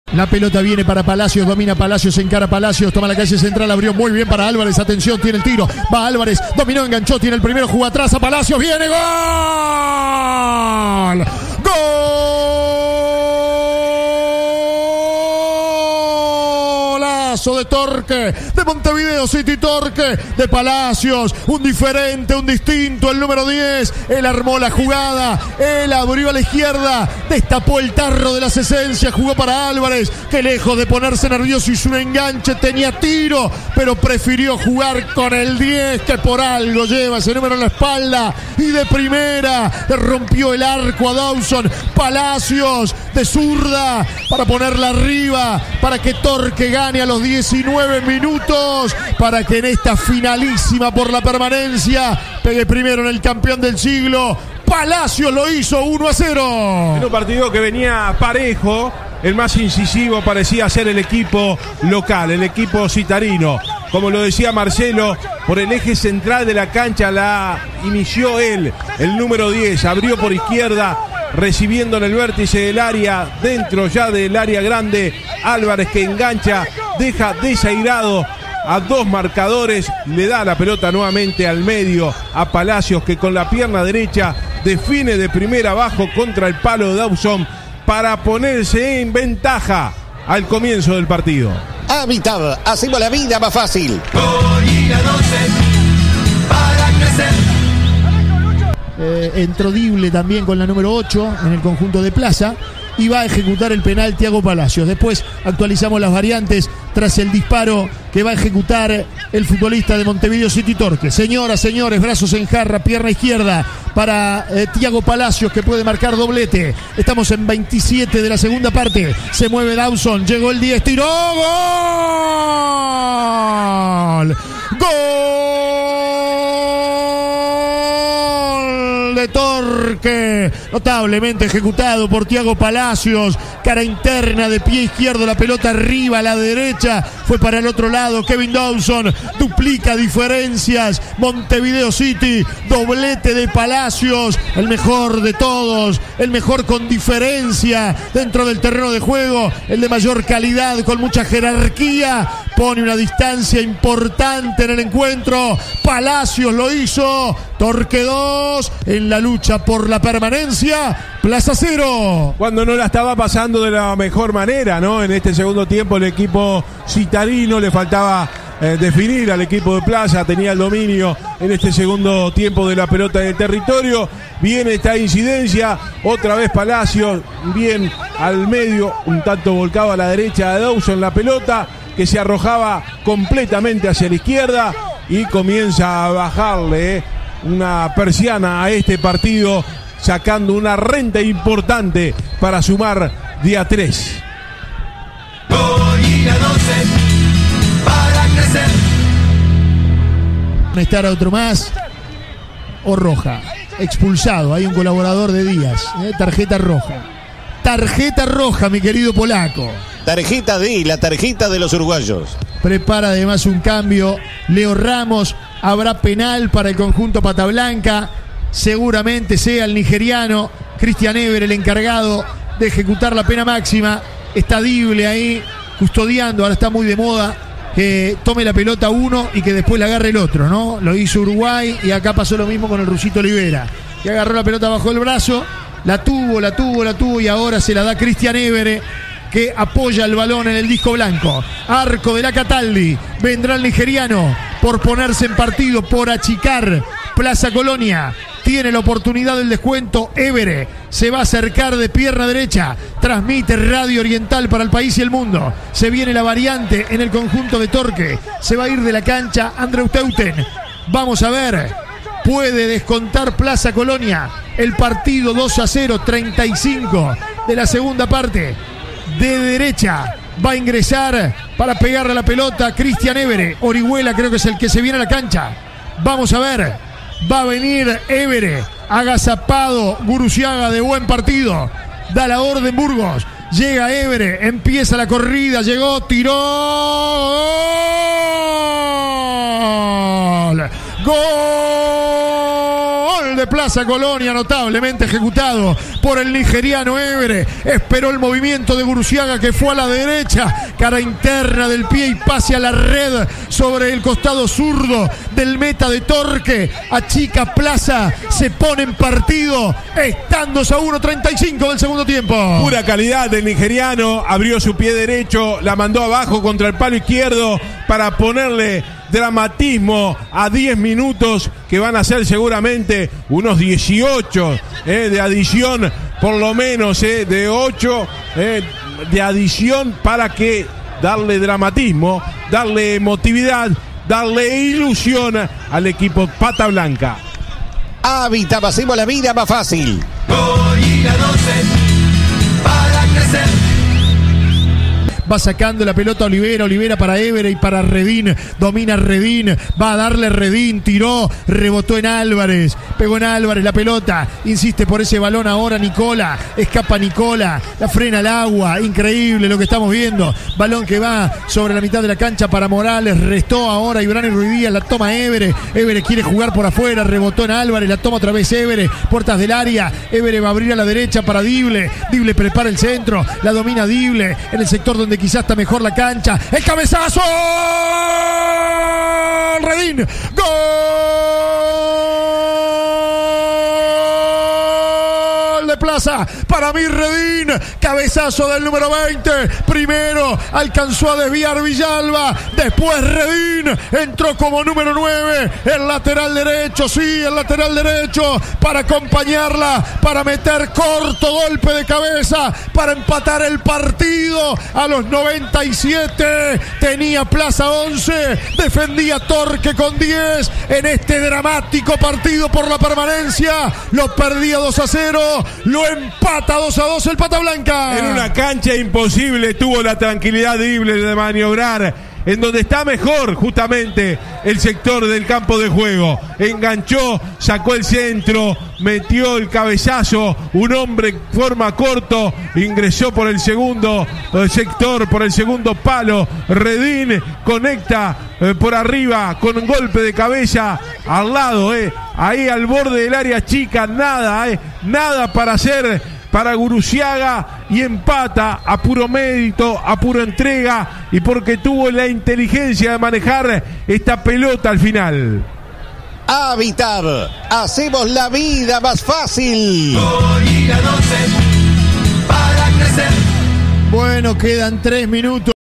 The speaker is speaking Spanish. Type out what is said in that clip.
La pelota viene para Palacios, domina Palacios, encara Palacios, toma la calle central, abrió muy bien para Álvarez, atención, tiene el tiro, va Álvarez, dominó, enganchó, tiene el primero, jugó atrás a Palacios, viene, ¡gol! De Torque, de Montevideo City, Torque, de Palacios, un diferente, un distinto, el número 10, él armó la jugada, él abrió a la izquierda, destapó el tarro de las esencias, jugó para Álvarez, que lejos de ponerse nervioso hizo un enganche, tenía tiro, pero prefirió jugar con el 10, que por algo lleva ese número en la espalda, y de primera, le rompió el arco a Dawson, Palacios, de zurda, para ponerla arriba, para que Torque gane a los 19 minutos, para que en esta finalísima por la permanencia pegue primero en el campeón del siglo. Palacios lo hizo 1-0. En un partido que venía parejo, el más incisivo parecía ser el equipo local, el equipo citarino. Como lo decía Marcelo, por el eje central de la cancha la inició él, el número 10, abrió por izquierda, recibiendo en el vértice del área, dentro ya del área grande, Álvarez, que engancha, deja desairado a dos marcadores, le da la pelota nuevamente al medio a Palacios, que con la pierna derecha define de primera abajo contra el palo de Dawson para ponerse en ventaja al comienzo del partido. Habitat, hacemos la vida más fácil. Entró Dible también con la número 8 en el conjunto de Plaza y va a ejecutar el penal Thiago Palacios. Después actualizamos las variantes tras el disparo que va a ejecutar el futbolista de Montevideo City, Torque. Señoras, señores, brazos en jarra, pierna izquierda para Thiago Palacios, que puede marcar doblete. Estamos en 27 de la segunda parte. Se mueve Dawson, llegó el 10, tiró, ¡gol! ¡Gol de Torque! Notablemente ejecutado por Thiago Palacios, cara interna de pie izquierdo, la pelota arriba a la derecha, fue para el otro lado. Kevin Dawson duplica diferencias. Montevideo City, doblete de Palacios, el mejor de todos, el mejor con diferencia dentro del terreno de juego, el de mayor calidad, con mucha jerarquía, pone una distancia importante en el encuentro. Palacios lo hizo, Torque 2, en la lucha por la permanencia, Plaza 0. Cuando no la estaba pasando de la mejor manera, ¿no? En este segundo tiempo el equipo citarino le faltaba definir al equipo de Plaza, tenía el dominio en este segundo tiempo de la pelota de territorio. Viene esta incidencia, otra vez Palacios, bien al medio, un tanto volcado a la derecha de Dawson la pelota, que se arrojaba completamente hacia la izquierda y comienza a bajarle una persiana a este partido, sacando una renta importante para sumar día 3. Para crecer. Estar a otro más o roja. Expulsado, hay un colaborador de Díaz. Tarjeta roja. Tarjeta roja, mi querido polaco. Tarjeta D, la tarjeta de los uruguayos. Prepara además un cambio Leo Ramos. Habrá penal para el conjunto Pata Blanca. Seguramente sea el nigeriano Christian Ever el encargado de ejecutar la pena máxima. Está Dible ahí custodiando. Ahora está muy de moda que tome la pelota uno y que después la agarre el otro, ¿no? Lo hizo Uruguay y acá pasó lo mismo con el rusito Olivera, que agarró la pelota bajo el brazo, la tuvo y ahora se la da Christian Ever, que apoya el balón en el disco blanco. Arco de la Cataldi. Vendrá el nigeriano por ponerse en partido, por achicar Plaza Colonia. Tiene la oportunidad del descuento. Évere se va a acercar de pierna derecha. Transmite Radio Oriental para el país y el mundo. Se viene la variante en el conjunto de Torque. Se va a ir de la cancha Andreu Teuten. Vamos a ver. Puede descontar Plaza Colonia. El partido 2-0, 35 de la segunda parte. De derecha va a ingresar para pegarle a la pelota Christian Évere. Orihuela creo que es el que se viene a la cancha. Vamos a ver. Va a venir Évere, agazapado Guruciaga, de buen partido. Da la orden Burgos. Llega Évere, empieza la corrida, llegó, tiró. ¡Gol! ¡Gol de Plaza Colonia, notablemente ejecutado por el nigeriano Évere. Esperó el movimiento de Guruziaga, que fue a la derecha, cara interna del pie y pase a la red sobre el costado zurdo del meta de Torque. Achica Plaza, se pone en partido, estando a 1:35 del segundo tiempo. Pura calidad del nigeriano, abrió su pie derecho, la mandó abajo contra el palo izquierdo para ponerle dramatismo a 10 minutos que van a ser seguramente unos 18 de adición, por lo menos de 8 de adición, para que darle dramatismo, darle emotividad, darle ilusión al equipo Pata Blanca. Hábitat, hacemos la vida más fácil. Gorila 12 para crecer. Va sacando la pelota Olivera para Évere y para Redín. Domina Redín, va a darle Redín, tiró, rebotó en Álvarez, pegó en Álvarez la pelota, insiste por ese balón ahora Nicola, escapa Nicola, la frena al agua, increíble lo que estamos viendo. Balón que va sobre la mitad de la cancha para Morales, restó ahora Ibrahim Ruidíaz, la toma Évere, Évere quiere jugar por afuera, rebotó en Álvarez, la toma otra vez Évere, puertas del área, Évere va a abrir a la derecha para Dible, Dible prepara el centro, la domina Dible, en el sector donde quizás está mejor la cancha, el cabezazo, Redín, gol de Plaza, para mí Redín, cabezazo del número 20, primero alcanzó a desviar Villalba, después Redín entró como número 9, el lateral derecho, sí, el lateral derecho, para acompañarla, para meter corto golpe de cabeza, para empatar el partido a los 97, tenía Plaza 11, defendía Torque con 10, en este dramático partido por la permanencia, lo perdía 2-0, lo empata 2-2 el Pata Blanca. En una cancha imposible tuvo la tranquilidad de maniobrar, en donde está mejor justamente el sector del campo de juego. Enganchó, sacó el centro, metió el cabezazo, un hombre forma corto, ingresó por el segundo sector, por el segundo palo. Redín conecta por arriba con un golpe de cabeza al lado, ahí al borde del área chica, nada para hacer para Guruziaga, y empata a puro mérito, a pura entrega, y porque tuvo la inteligencia de manejar esta pelota al final. Hábitat, hacemos la vida más fácil. Gorila 12 para crecer. Bueno, quedan 3 minutos.